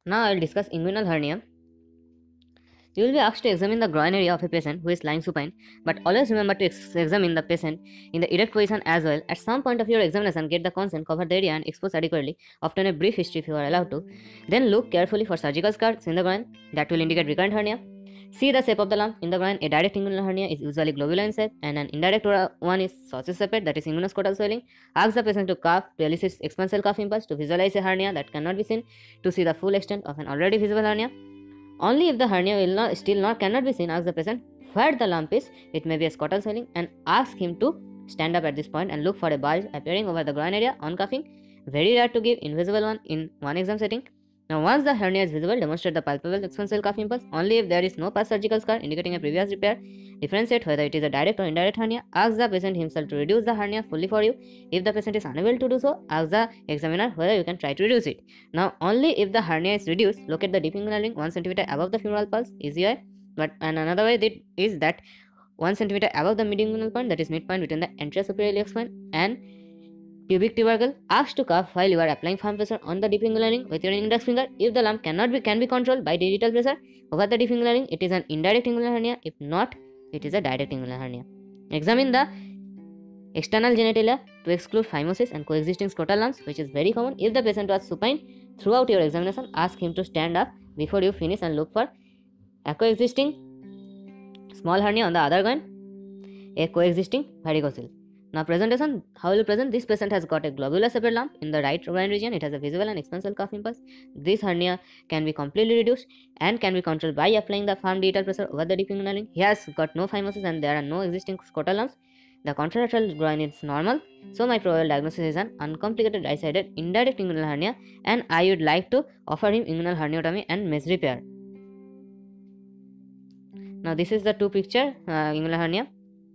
Now I will discuss inguinal hernia. You will be asked to examine the groin area of a patient who is lying supine, but always remember to examine the patient in the erect position as well. At some point of your examination, get the consent, cover the area and expose adequately. Obtain a brief history if you are allowed to. Then look carefully for surgical scars in the groin that will indicate recurrent hernia. See the shape of the lump in the groin. A direct inguinal hernia is usually globular in shape, and an indirect one is sausage-shaped, that is inguinoscrotal swelling. Ask the patient to cough to elicit expansile cough impulse to visualize a hernia that cannot be seen, to see the full extent of an already visible hernia. Only if the hernia cannot be seen, ask the patient where the lump is. It may be a scrotal swelling, and ask him to stand up at this point and look for a bulge appearing over the groin area on coughing. Very rare to give invisible one in one exam setting. Now, once the hernia is visible, demonstrate the palpable expansile cough impulse. Only if there is no past surgical scar indicating a previous repair. Differentiate whether it is a direct or indirect hernia. Ask the patient himself to reduce the hernia fully for you. If the patient is unable to do so, ask the examiner whether you can try to reduce it. Now, only if the hernia is reduced, locate the deep inguinal ring 1 cm above the femoral pulse, easy way. And another way is that 1 cm above the mid-inguinal point, that is midpoint between the anterior superior iliac spine and pubic tubercle. Ask to cough while you are applying firm pressure on the deep inguinal ring with your index finger. If the lump can be controlled by digital pressure over the deep inguinal ring, it is an indirect inguinal hernia. If not, it is a direct inguinal hernia. Examine the external genitalia to exclude phimosis and coexisting scrotal lumps, which is very common. If the patient was supine throughout your examination, ask him to stand up before you finish and look for a coexisting small hernia on the other groin, a coexisting varicocele. Now presentation, how will you present? This patient has got a globular separate lump in the right groin region. It has a visible and expansile cough impulse. This hernia can be completely reduced and can be controlled by applying the firm digital pressure over the deep inguinal ring. He has got no phimosis and there are no existing scrotal lumps. The contralateral groin is normal. So my probable diagnosis is an uncomplicated right-sided indirect inguinal hernia, and I would like to offer him inguinal herniatomy and mesh repair. Now this is the two picture inguinal hernia.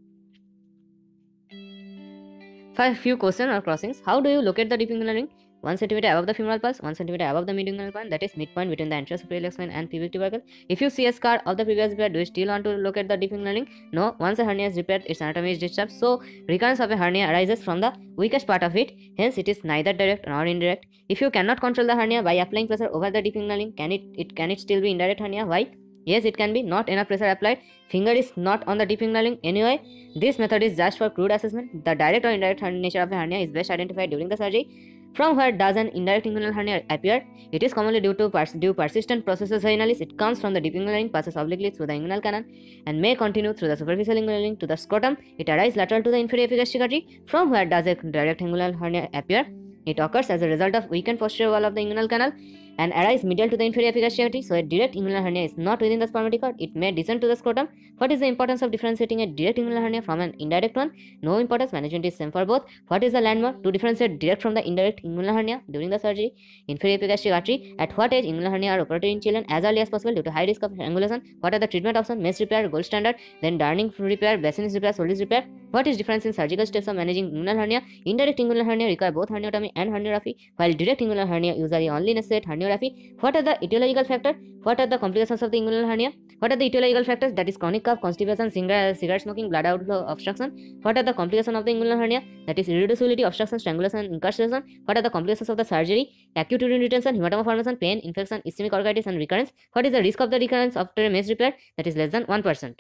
For few questions or crossings, how do you locate the deep inguinal ring? 1 cm above the femoral pulse, 1 cm above the mid-inguinal point, that is midpoint between the anterior superior iliac spine and pubic tubercle. If you see a scar of the previous repair, do you still want to locate the deep inguinal ring? No. Once a hernia is repaired, its anatomy is disturbed, so recurrence of a hernia arises from the weakest part of it. Hence, it is neither direct nor indirect. If you cannot control the hernia by applying pressure over the deep inguinal ring, can it still be indirect hernia? Why? Yes, it can be. Not enough pressure applied. Finger is not on the deep inguinal ring anyway. This method is just for crude assessment. The direct or indirect nature of a hernia is best identified during the surgery. From where does an indirect inguinal hernia appear? It is commonly due to persistent processus vaginalis. It comes from the deep inguinal ring, passes obliquely through the inguinal canal, and may continue through the superficial inguinal ring to the scrotum. It arises lateral to the inferior epigastric artery. From where does a direct inguinal hernia appear? It occurs as a result of weakened posterior wall of the inguinal canal and arise medial to the inferior epigastric artery. So a direct inguinal hernia is not within the spermatic cord. It may descend to the scrotum. What is the importance of differentiating a direct inguinal hernia from an indirect one? No importance. Management is same for both. What is the landmark to differentiate direct from the indirect inguinal hernia during the surgery? Inferior epigastric artery. At what age inguinal hernia are operated in children as early as possible due to high risk of strangulation? What are the treatment options? Mesh repair, gold standard. Then Darning repair, Bassinis repair, Solis repair. What is difference in surgical steps of managing inguinal hernia? Indirect inguinal hernia require both herniatomy and herniorrhaphy, while direct inguinal hernia usually only necessitate herniorrhaphy. What are the etiological factors? What are the complications of the inguinal hernia? What are the etiological factors? That is chronic cough, constipation, cigarette smoking, blood outflow, obstruction. What are the complications of the inguinal hernia? That is irreducibility, obstruction, strangulation, incarceration. What are the complications of the surgery? Acute urine retention, hematoma formation, pain, infection, ischemic orchitis, and recurrence. What is the risk of the recurrence after a mesh repair? That is less than 1%.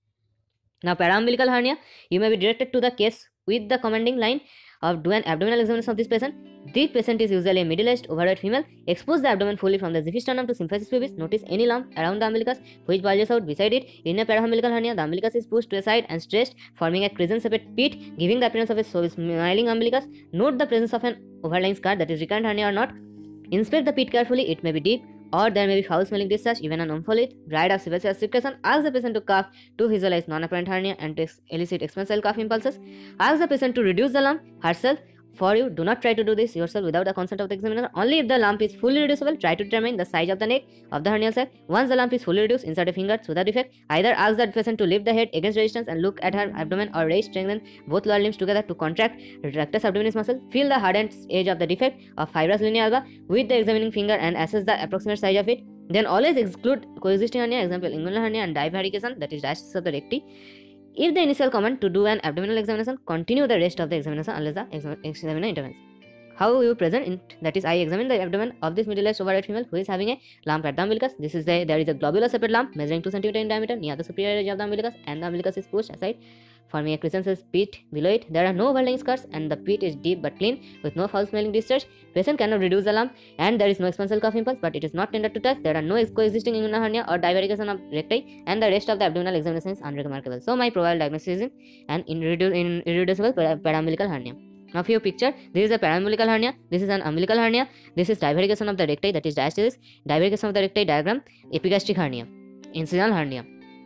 Now, paraumbilical hernia, you may be directed to the case with the commanding line of do an abdominal examination of this patient. This patient is usually a middle-aged, overweight female. Expose the abdomen fully from the xiphisternum to symphysis pubis. Notice any lump around the umbilicus which bulges out beside it. In a paraumbilical hernia, the umbilicus is pushed to a side and stretched, forming a crescent-shaped pit, giving the appearance of a smiling umbilicus. Note the presence of an overlying scar, that is recurrent hernia or not. Inspect the pit carefully. It may be deep, or there may be foul-smelling discharge, even an omphalite, dried or sebaceous secretion. Ask the patient to cough to visualize non-apparent hernia and to elicit expansile cough impulses. Ask the patient to reduce the lump herself for you. Do not try to do this yourself without the consent of the examiner. Only if the lump is fully reducible, try to determine the size of the neck of the hernial sac. Once the lump is fully reduced, insert a finger through the defect. Either ask the patient to lift the head against resistance and look at her abdomen, or raise, strengthen both lower limbs together to contract rectus abdominis muscle. Feel the hardened edge of the defect of fibrous linea alba with the examining finger and assess the approximate size of it. Then always exclude coexisting hernia, example inguinal hernia and divarication, that is diastasis of the recti. If the initial command to do an abdominal examination, continue the rest of the examination unless the examiner intervenes. How you present it? That is, I examine the abdomen of this middle-aged overweight female who is having a lump at the umbilicus. There is a globular separate lump measuring 2 cm in diameter near the superior edge of the umbilicus, and the umbilicus is pushed aside, forming a crescent pit below it. There are no overlying scars, and the pit is deep but clean with no foul-smelling discharge. Patient cannot reduce the lump, and there is no expansal cough impulse, but it is not tender to touch. There are no coexisting inguinal hernia or divergence of recti, and the rest of the abdominal examination is unremarkable. So my probable diagnosis is an irreducible paraumbilical hernia. Now, if you picture, this is a paraumbilical hernia, this is an umbilical hernia, this is divarication of the recti, that is diastasis, divarication of the recti diagram, epigastric hernia, incisional hernia.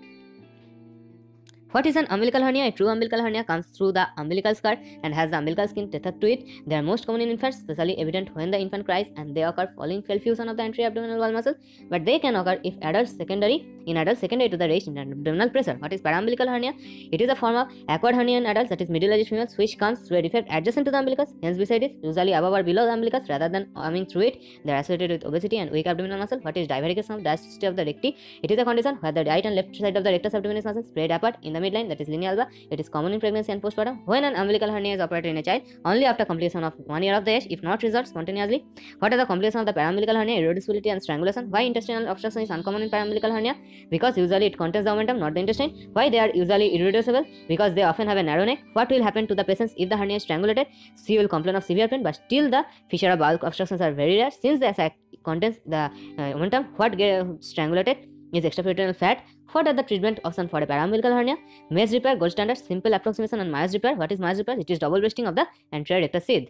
What is an umbilical hernia? A true umbilical hernia comes through the umbilical skirt and has the umbilical skin tethered to it. They are most common in infants, especially evident when the infant cries, and they occur following failed fusion of the anterior abdominal wall muscle, but they can occur if adults secondary to the raised abdominal pressure. What is paraumbilical hernia? It is a form of acquired hernia in adults, that is middle-aged females, which comes through a defect adjacent to the umbilicus, hence beside it, usually above or below the umbilicus rather than coming through it. They are associated with obesity and weak abdominal muscle. What is divarication of diastole of the recti? It is a condition where the right and left side of the rectus abdominis muscle spread apart in the midline, that is linea alba. It is common in pregnancy and postpartum. When an umbilical hernia is operated in a child, only after completion of 1 year of the age, if not resolved spontaneously. What are the complications of the paraumbilical hernia? Irreducibility and strangulation. Why intestinal obstruction is uncommon in paraumbilical hernia? Because usually it contains the omentum, not the intestine. Why they are usually irreducible? Because they often have a narrow neck. What will happen to the patients if the hernia is strangulated? She will complain of severe pain, but still the fissure or bowel obstructions are very rare. Since the sac contains the omentum, what gets strangulated is extraperitoneal fat. What are the treatment options for a paraumbilical hernia? Mesh repair, gold standard, simple approximation, and Myers repair. What is Myers repair? It is double breasting of the anterior rectus sheath.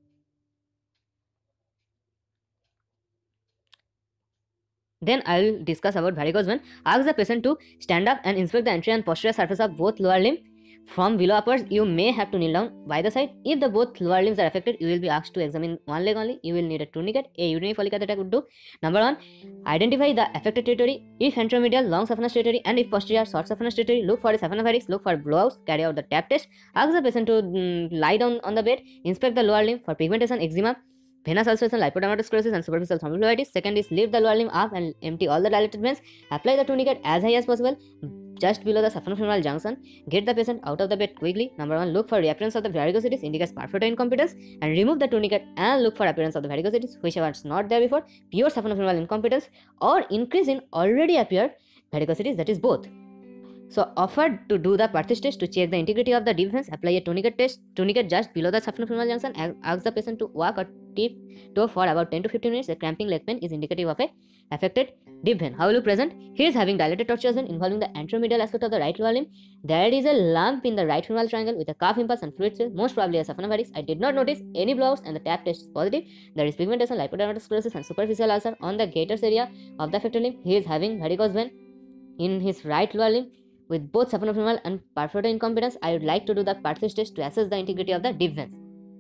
Then I will discuss about varicose vein. Ask the patient to stand up and inspect the anterior and posterior surface of both lower limb. From below upwards, you may have to kneel down by the side. If the both lower limbs are affected, you will be asked to examine one leg only. You will need a tourniquet. A urinary folic catheter would do. Number 1, identify the affected territory. If anteromedial, long saphenous territory, and if posterior, short saphenous territory, look for a saphenopharynx, look for blowouts, carry out the tap test. Ask the patient to lie down on the bed, inspect the lower limb for pigmentation, eczema, venous ulceration, lipodermatosclerosis, and superficial thrombophlebitis. Second is lift the lower limb up and empty all the dilated veins. Apply the tourniquet as high as possible, just below the saphenofemoral junction. Get the patient out of the bed quickly. Number 1, look for reappearance of the varicosities, indicates perforator incompetence, and remove the tourniquet and look for appearance of the varicosities, which was not there before, pure saphenofemoral incompetence, or increase in already appeared varicosities, that is both. So offer to do the Perthes test to check the integrity of the deep veins. Apply a tourniquet just below the saphenofemoral junction. Ask the patient to walk or tiptoe for about 10 to 15 minutes. A cramping leg pain is indicative of a affected deep vein. How will you present? He is having dilated tortuous vein involving the anteromedial aspect of the right lower limb. There is a lump in the right femoral triangle with a cough impulse and fluid spill, most probably a saphenopharynx. I did not notice any blowouts and the tap test is positive. There is pigmentation, lipodermatosclerosis, and superficial ulcer on the gaiters area of the affected limb. He is having varicose vein in his right lower limb with both saphenofemoral and perforator incompetence. I would like to do the Perthes test to assess the integrity of the deep veins.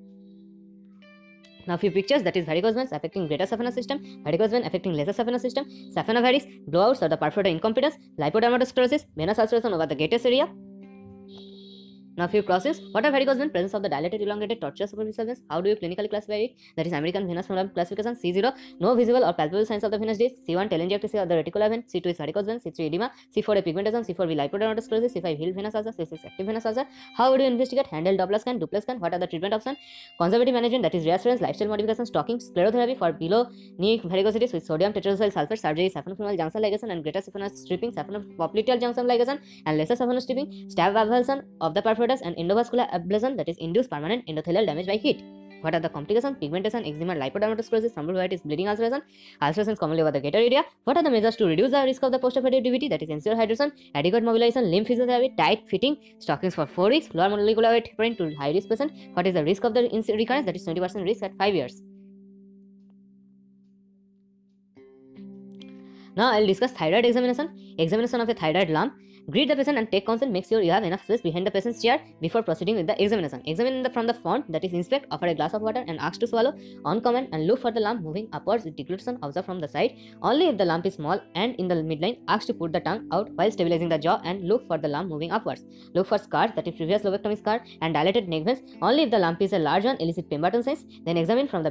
Now few pictures, that is varicose veins affecting greater saphenous system, varicose vein affecting lesser saphenous system, saphenopharynx, blowouts or the perforator incompetence, lipodermatosclerosis, venous ulceration over the gaiters area. Now few crosses. What are varicose veins? Presence of the dilated, elongated, tortuous superficial veins. How do you clinically classify it? That is American Venous Femoral Classification. C0, no visible or palpable signs of the venous disease. C1, telangiectasia of the reticular vein. C2 is varicose vein. C3, edema. C4, a pigmentation. C4, lipodermatosclerosis. C5, healed venous ulcer. C6, active venous ulcer. How would you investigate? Handle Doppler scan, duplex scan. What are the treatment options? Conservative management, that is reassurance, lifestyle modification, stocking, sclerotherapy for below knee varicosities with sodium tetrazosyl sulfate, surgery, saphenofemoral junction ligation and greater saphenous stripping, saphenopopleteal junction ligation and lesser saphenous stripping, stab avulsion of the perforators, and endovascular ablation, that is induced permanent endothelial damage by heat. What are the complications? Pigmentation, eczema, lipodermatosclerosis, thrombophlebitis, bleeding ulcerations commonly over the gaiter area. What are the measures to reduce the risk of the postoperative DVT? That is ensure hydration, adequate mobilization, limb physiotherapy, tight fitting, stockings for 4 weeks, lower molecular weight heparin to high risk patient. What is the risk of the recurrence? That is 20% risk at 5 years. Now I will discuss thyroid examination. Examination of a thyroid lump. Greet the patient and take consent. Make sure you have enough space behind the patient's chair before proceeding with the examination. Examine from the front, that is inspect, offer a glass of water and ask to swallow. On command, and look for the lump moving upwards with deglutition. Observe from the side. Only if the lump is small and in the midline, ask to put the tongue out while stabilizing the jaw and look for the lump moving upwards. Look for scars, that is previous lobectomy scar and dilated neck veins. Only if the lump is a large one, elicit Pemberton signs. Then examine from the back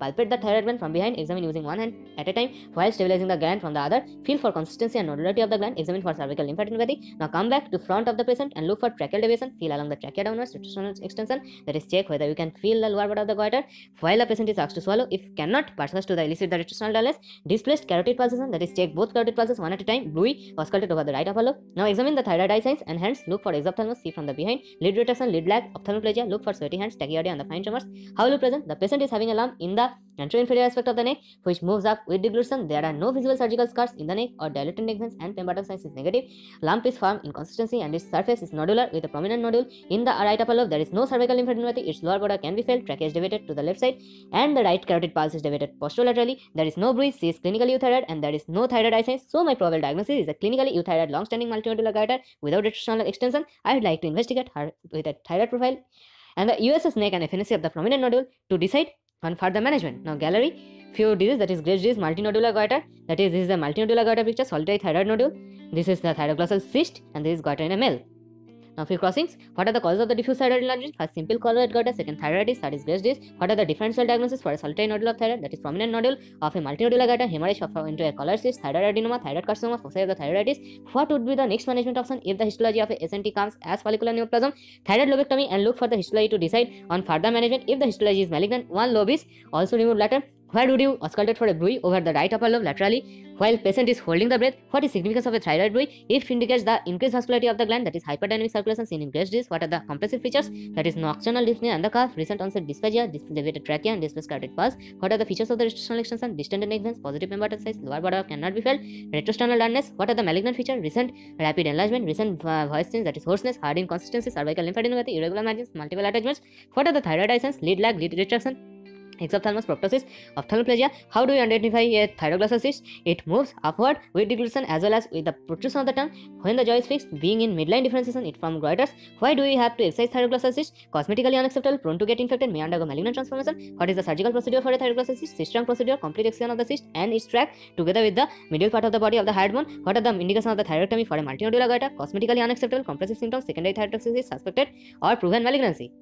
palpate the thyroid gland from behind, examine using one hand at a time while stabilizing the gland from the other. Feel for consistency and nodularity of the gland, examine for cervical lymphadenopathy. Now come back to front of the patient and look for tracheal deviation. Feel along the trachea downwards, retrosternal extension, that is check whether you can feel the lower part of the goiter while the patient is asked to swallow. If cannot, persist to elicit the retrosternal dullness. Displaced carotid pulsation, that is check both carotid pulses one at a time, bluey, auscultate over the right upper lobe. Now examine the thyroid eye signs and hands, look for exophthalmos, see from the behind, lid retraction, lid lag, ophthalmoplegia, look for sweaty hands, tachycardia and the fine tremors. How will you present? The patient is having a lump in the anteroinferior aspect of the neck which moves up with deglutition. There are no visible surgical scars in the neck or dilated neck veins and Pemberton size is negative. Lump is firm in consistency and its surface is nodular with a prominent nodule. In the right upper lobe there is no cervical lymphadenopathy, its lower border can be felt, trachea is deviated to the left side and the right carotid pulse is deviated posterolaterally. There is no bruise, she is clinically euthyroid and there is no thyroid eye signs. So my probable diagnosis is a clinically euthyroid long-standing multinodular goiter without retrosternal extension. I would like to investigate her with a thyroid profile and the USS neck and FNC of the prominent nodule to decide on further management. Now gallery, few disease, that is Graves' disease, multinodular goiter, that is this is the multinodular goiter picture, solitary thyroid nodule, this is the thyroglossal cyst and this is goiter in a male. Now few crossings, what are the causes of the diffuse thyroid enlargement? First, simple thyroid goiter, second thyroiditis, third is Graves' disease. What are the differential diagnosis for a solitary nodule of thyroid, that is prominent nodule of a multinodular goiter, hemorrhage into a collar cyst, thyroid adenoma, thyroid carcinoma, foci of the thyroiditis. What would be the next management option if the histology of a SNT comes as follicular neoplasm? Thyroid lobectomy and look for the histology to decide on further management. If the histology is malignant, one lobe is also removed later. Where would you auscultate for a bruit over the right upper lobe laterally while patient is holding the breath? What is significance of a thyroid bruit? If indicates the increased vascularity of the gland, that is hyperdynamic circulation seen in Graves' disease. What are the compressive features? That is nocturnal dyspnea and the cough, recent onset dysphagia, deviated trachea and displaced carotid pulse. What are the features of the retrosternal extension? Distended neck veins, positive Pemberton size, lower border cannot be felt, retrosternal dullness. What are the malignant features? Recent rapid enlargement, recent voice change, that is hoarseness, hard inconsistency, cervical lymphadenopathy, irregular margins, multiple attachments. What are the thyroid eye signs? Lid lag, lid retraction, exophthalmos, proptosis, ophthalmoplegia. How do you identify a thyroglossal cyst? It moves upward with deglutition as well as with the protrusion of the tongue. When the jaw is fixed, being in midline differentiation, it forms goiters. Why do we have to excise thyroglossal cyst? Cosmetically unacceptable, prone to get infected, may undergo malignant transformation. What is the surgical procedure for a thyroglossal cyst? Cyst trunk procedure, complete excision of the cyst and its tract together with the medial part of the body of the hyoid bone. What are the indications of the thyroidectomy for a multinodular goiter? Cosmetically unacceptable, compressive symptoms, secondary thyrotoxicity suspected or proven malignancy.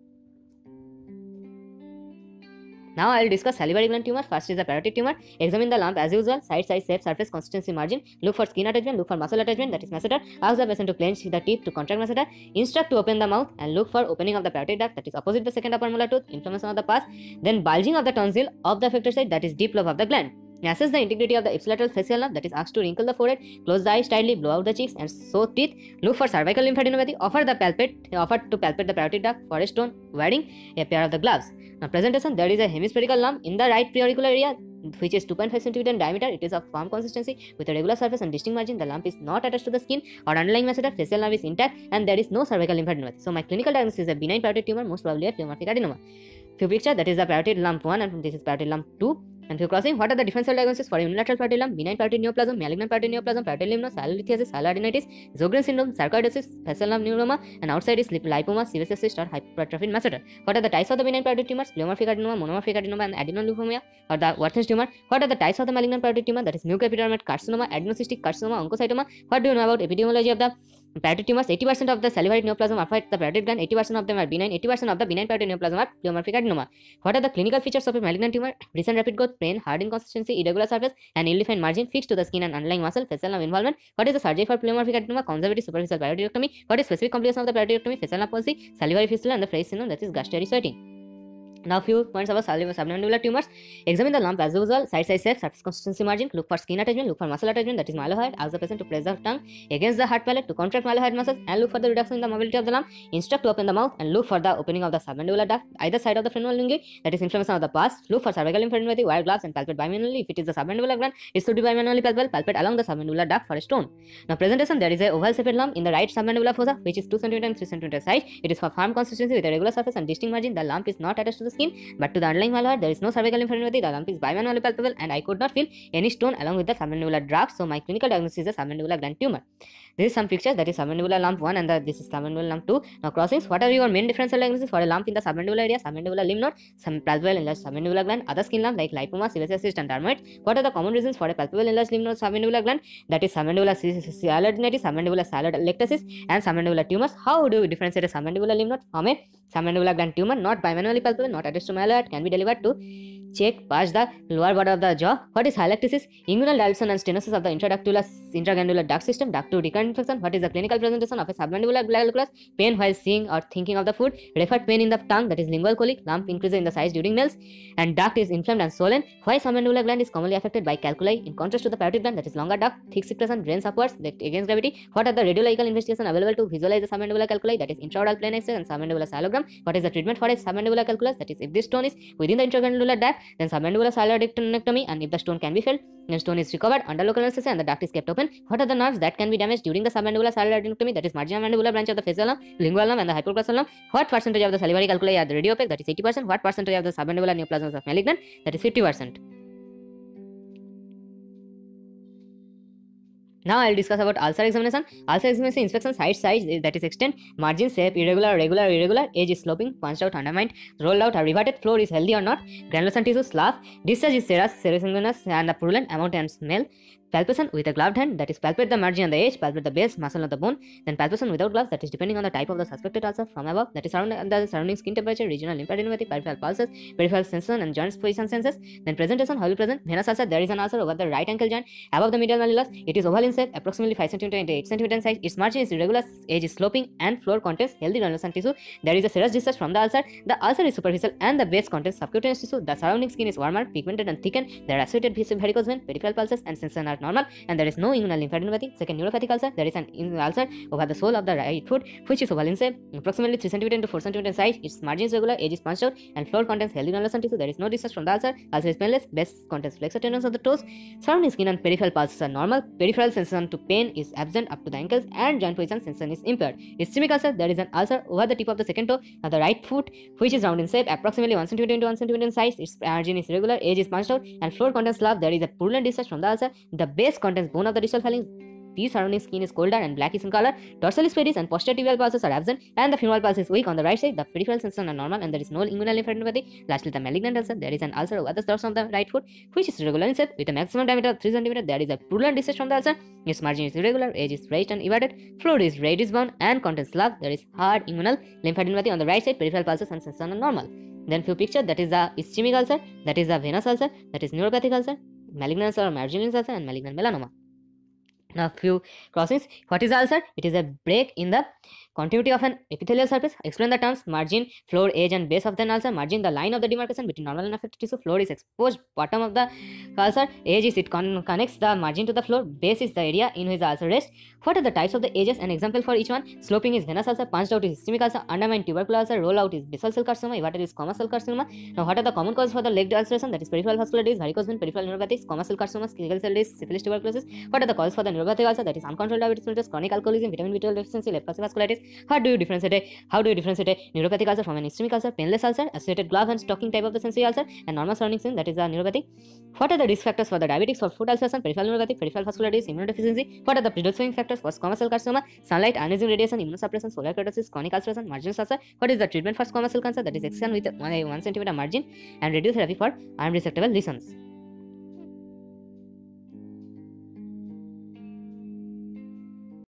Now I will discuss salivary gland tumor. First is the parotid tumor. Examine the lump as usual, side, size, shape, surface, consistency, margin. Look for skin attachment, look for muscle attachment, that is masseter. Ask the patient to clench the teeth to contract masseter. Instruct to open the mouth and look for opening of the parotid duct, that is opposite the second upper molar tooth, inflammation of the pus. Then bulging of the tonsil of the affected side, that is deep lobe of the gland. Assess the integrity of the ipsilateral facial nerve, that is asked to wrinkle the forehead, close the eyes tightly, blow out the cheeks and show teeth. Look for cervical lymphadenopathy. Offer to palpate the parotid duct for a stone, wearing a pair of the gloves. Now presentation, there is a hemispherical lump in the right preauricular area which is 2.5 cm in diameter. It is of firm consistency with a regular surface and distinct margin. The lump is not attached to the skin or underlying masseter. Facial nerve is intact and there is no cervical lymphadenopathy. So my clinical diagnosis is a benign parotid tumor, most probably a pleomorphic adenoma. Few picture, that is the parotid lump 1 and this is parotid lump 2. And few crossing, what are the differential diagnoses for unilateral parotid lump, benign parotid neoplasm, malignant parotid neoplasm, parotid lymph node, salilithiasis, salidinitis, Sjogren syndrome, sarcoidosis, facial nerve neuroma, and outside is lipoma, sebaceous cyst or hypertrophied masseter. What are the types of the benign parotid tumors? Pleomorphic adenoma, monomorphic adenoma, and adenoleukomia or the Warthin's tumor. What are the types of the malignant parotid tumor? That is mucoepidermoid carcinoma, adenocystic carcinoma, oncocytoma. What do you know about epidemiology of the parotid tumors? 80% of the salivary neoplasm affect the parotid gland, 80% of them are benign, 80% of the benign parotid neoplasm are pleomorphic adenoma. What are the clinical features of a malignant tumor? Recent rapid growth, pain, hard inconsistency, irregular surface, and ill-defined margin fixed to the skin and underlying muscle, facial nerve involvement. What is the surgery for pleomorphic adenoma? Conservative superficial parotidectomy. What is specific complication of the parotidectomy? Facial nerve palsy, salivary fistula, and the Freiss syndrome, that is gustatory sweating. Now few points about submandibular tumors. Examine the lump as usual, side, size, shape, surface consistency, margin. Look for skin attachment, look for muscle attachment, that is mylohyoid. Ask the patient to press the tongue against the hard palate to contract mylohyoid muscles and look for the reduction in the mobility of the lump. Instruct to open the mouth and look for the opening of the submandibular duct either side of the frenulum linguae, that is inflammation of the pus. Look for cervical lymphadenopathy, wear gloves and palpate bimanually. If it is the submandibular gland, it should be bimanually palpable. Palpate along the submandibular duct for a stone. Now presentation, there is a oval shaped lump in the right submandibular fossa which is 2 cm and 3 cm size. It is for firm consistency with a regular surface and distinct margin. The lump is not attached to the skin but to the underlying mylohyoid. There is no cervical lymphadenopathy. The lump is bimanually palpable and I could not feel any stone along with the submandibular duct. So my clinical diagnosis is a submandibular gland tumor. This is some pictures, that is submandibular lump 1 and this is submandibular lump 2. Now crossings, what are your main differential diagnosis for a lump in the submandibular area? Submandibular lymph node, some palpable enlarged submandibular gland, other skin lump like lipoma, sebaceous cyst and dermoid. What are the common reasons for a palpable enlarged lymph node submandibular gland? That is submandibular salidinitis, submandibular salidlectasis and submandibular tumors. How do we differentiate a submandibular lymph node from a submandibular gland tumor? Not bimanually palpable, not attached to mylohyoid, can be delivered to check past the lower border of the jaw. What is hyalactisis? Inguinal dilatation and stenosis of the intragandular duct system. Duct to recurrent infection. What is the clinical presentation of a submandibular calculus? Pain while seeing or thinking of the food. Referred pain in the tongue, that is lingual colic. Lump increases in the size during meals. And duct is inflamed and swollen. Why submandibular gland is commonly affected by calculi in contrast to the parotid gland, that is longer duct, thick secretion, drains upwards against gravity. What are the radiological investigation available to visualize the submandibular calculi, that is intraoral plane X-ray and submandibular cyelogram? What is the treatment for a submandibular calculus, that is if this stone is within the intragandular duct, then submandibular cyeloidectomy, and if the stone can be filled, then stone is recovered under local anesthesia and the duct is kept open. What are the nerves that can be damaged during the submandibular cyeloidectomy, that is marginal mandibular branch of the facial nerve, lingual nerve and the hypoglossal nerve? What percentage of the salivary calculi are the radiopaque, that is 80%? What percentage of the submandibular neoplasms are malignant, that is 50%? Now I will discuss about ulcer examination. Ulcer examination: inspection: site size, that is extent, margin, shape, irregular, regular, irregular, edge is sloping, punched out, undermined, rolled out or reverted, floor is healthy or not, granulation tissue, slough, discharge is serous, serous and the purulent, amount and smell. Palpation with a gloved hand, that is palpate the margin and the edge, palpate the base, muscle of the bone. Then palpation without gloves, that is depending on the type of the suspected ulcer from above, that is surrounding skin temperature, regional lymphadenopathy, peripheral pulses, peripheral sensation and joint position senses. Then presentation: how will present? Venous ulcer: there is an ulcer over the right ankle joint above the medial malleolus. It is oval in shape, approximately 5 cm into 8 cm in size. Its margin is irregular, edge is sloping, and floor contains healthy granulation tissue. There is a serous discharge from the ulcer. The ulcer is superficial and the base contains subcutaneous tissue. The surrounding skin is warmer, pigmented and thickened. There are associated varicose vein, peripheral pulses and sensation are normal, and there is no inguinal lymphadenopathy. Second, neuropathic ulcer: there is an ulcer over the sole of the right foot, which is oval in shape, approximately 3 cm into 4 cm in size. Its margin is regular, edge is punched out, and floor contains healthy granulation tissue. There is no discharge from the ulcer. Ulcer is painless. Base contains flexor tendons of the toes. Surrounding skin and peripheral pulses are normal. Peripheral sensation to pain is absent up to the ankles, and joint position sensation is impaired. Ischemic ulcer: there is an ulcer over the tip of the second toe of the right foot, which is round in shape, approximately 1 cm into 1 cm in size. Its margin is irregular, edge is punched out, and floor contains slough. There is a purulent discharge from the ulcer. The base contains bone of the distal phalanx. The surrounding skin is colder and blackish in color. Dorsalis pedis and posterior tibial pulses are absent, and the femoral pulse is weak on the right side. The peripheral sensation are normal, and there is no inguinal lymphadenopathy. Lastly, the malignant ulcer: there is an ulcer over the dorsum of the right foot, which is irregular in shape with a maximum diameter of 3 cm. There is a purulent discharge from the ulcer. Its margin is irregular, edge is raised and everted, floor is reddish brown and contains slough. There is hard inguinal lymphadenopathy on the right side. Peripheral pulses and sensation are normal. Then few picture: that is the ischemic ulcer, that is the venous ulcer, that is neuropathic ulcer, malignant ulcer or marginal ulcer, and malignant melanoma. Now few crossings. What is ulcer? It is a break in the continuity of an epithelial surface. Explain the terms: margin, floor, edge and base of the ulcer. Margin: the line of the demarcation between normal and affected tissue. Floor is exposed bottom of the ulcer. Edge is it connects the margin to the floor. Base is the area in which the ulcer rests. What are the types of the edges? An example for each one: sloping is venous ulcer, punched out is ischemic ulcer, undermined tubercular ulcer, roll out is basal cell carcinoma, everted is squamous cell carcinoma. Now what are the common causes for the leg ulceration? That is peripheral vascular disease, varicose vein, peripheral neuropathy, squamous cell carcinoma, sickle cell disease, syphilis, tuberculosis. What are the causes for the neuropathic ulcer? That is uncontrolled diabetes mellitus, chronic alcoholism, vitamin B12 deficiency, left-passive vasculitis. How do you differentiate a neuropathic ulcer from an ischemic ulcer? Painless ulcer, associated glove and stocking type of the sensory ulcer, and normal surrounding skin, that is the neuropathy. What are the risk factors for the diabetics or foot ulceration, peripheral neuropathy, peripheral vascular disease, immunodeficiency? What are the predisposing factors for squamous cell carcinoma? Sunlight, ionizing radiation, immunosuppression, solar keratosis, chronic ulceration, marginal ulcer. What is the treatment for squamous cell cancer? That is excision with 1 cm margin and radiotherapy for unresectable lesions.